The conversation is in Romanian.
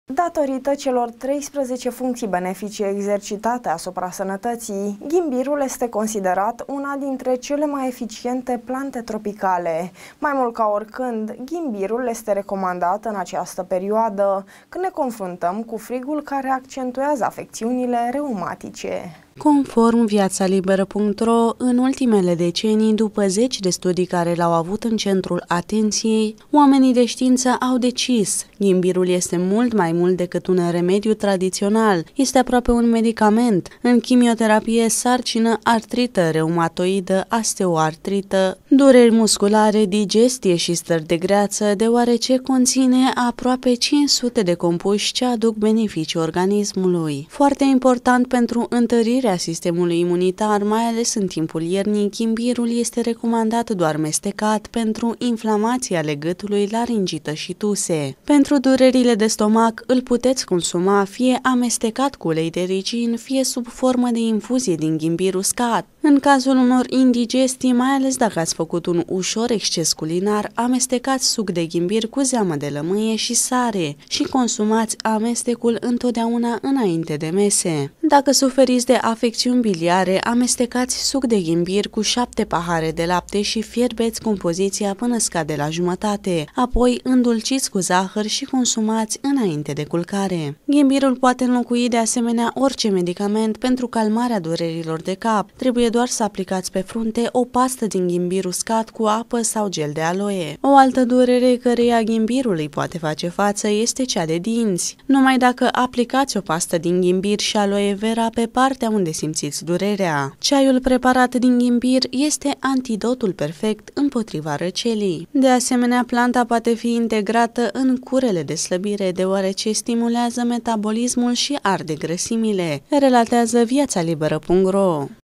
Datorită celor 13 funcții benefice exercitate asupra sănătății, ghimbirul este considerat una dintre cele mai eficiente plante tropicale. Mai mult ca oricând, ghimbirul este recomandat în această perioadă, când ne confruntăm cu frigul care accentuează afecțiunile reumatice. Conform viațaliberă.ro, în ultimele decenii, după zeci de studii care l-au avut în centrul atenției, oamenii de știință au decis: ghimbirul este mult mai mult decât un remediu tradițional, este aproape un medicament. În chimioterapie, sarcină, artrită reumatoidă, osteoartrită, dureri musculare, digestie și stări de greață, deoarece conține aproape 500 de compuși ce aduc beneficii organismului. Foarte important pentru întărirea sistemului imunitar, mai ales în timpul iernii, ghimbirul este recomandat doar mestecat pentru inflamația ale gâtului, laringită și tuse. Pentru durerile de stomac îl puteți consuma fie amestecat cu ulei de ricin, fie sub formă de infuzie din ghimbir uscat. În cazul unor indigestii, mai ales dacă ați făcut un ușor exces culinar, amestecați suc de ghimbir cu zeamă de lămâie și sare și consumați amestecul întotdeauna înainte de mese. Dacă suferiți de afecțiuni biliare, amestecați suc de ghimbir cu 7 pahare de lapte și fierbeți compoziția până scade la jumătate. Apoi îndulciți cu zahăr și consumați înainte de culcare. Ghimbirul poate înlocui de asemenea orice medicament pentru calmarea durerilor de cap. Trebuie doar să aplicați pe frunte o pastă din ghimbir uscat cu apă sau gel de aloe. O altă durere căreia ghimbirul îi poate face față este cea de dinți. Numai dacă aplicați o pastă din ghimbir și aloe vera pe partea unde simțiți durerea. Ceaiul preparat din ghimbir este antidotul perfect împotriva răcelii. De asemenea, planta poate fi integrată în curele de slăbire, deoarece stimulează metabolismul și arde grăsimile, relatează viațaliberă.ro.